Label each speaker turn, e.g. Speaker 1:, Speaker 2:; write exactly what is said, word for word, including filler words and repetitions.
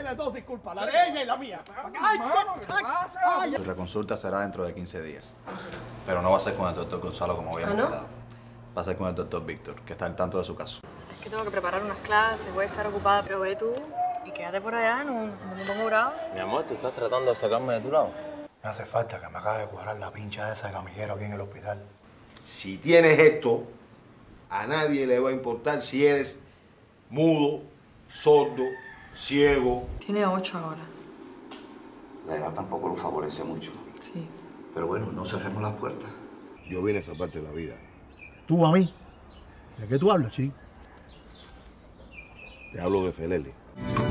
Speaker 1: tiene dos disculpas, la de ella y la mía. ¡Ay,
Speaker 2: ¿qué pasa?
Speaker 1: ay!
Speaker 3: La consulta será dentro de quince días. Pero no va a ser con el doctor Gonzalo como habíamos
Speaker 4: ¿Ah, no?
Speaker 3: quedado. Va a ser con el doctor Víctor, que está al tanto de su caso.
Speaker 4: Es que tengo que preparar unas clases, voy a estar ocupada, pero ve tú y quédate por allá, no, no me pongo bravo.
Speaker 5: Mi amor, ¿tú estás tratando de sacarme de tu lado?
Speaker 2: Me hace falta que me acabe de cuadrar la pincha esa de camillero aquí en el hospital.
Speaker 6: Si tienes esto, a nadie le va a importar si eres mudo, sordo, ciego.
Speaker 4: Tiene ocho ahora.
Speaker 7: La edad tampoco lo favorece mucho.
Speaker 4: Sí.
Speaker 7: Pero bueno, no cerremos las puertas.
Speaker 6: Yo vine a salvarte la vida.
Speaker 1: ¿Tú a mí? ¿De qué tú hablas, chico?
Speaker 6: Te hablo de Felele.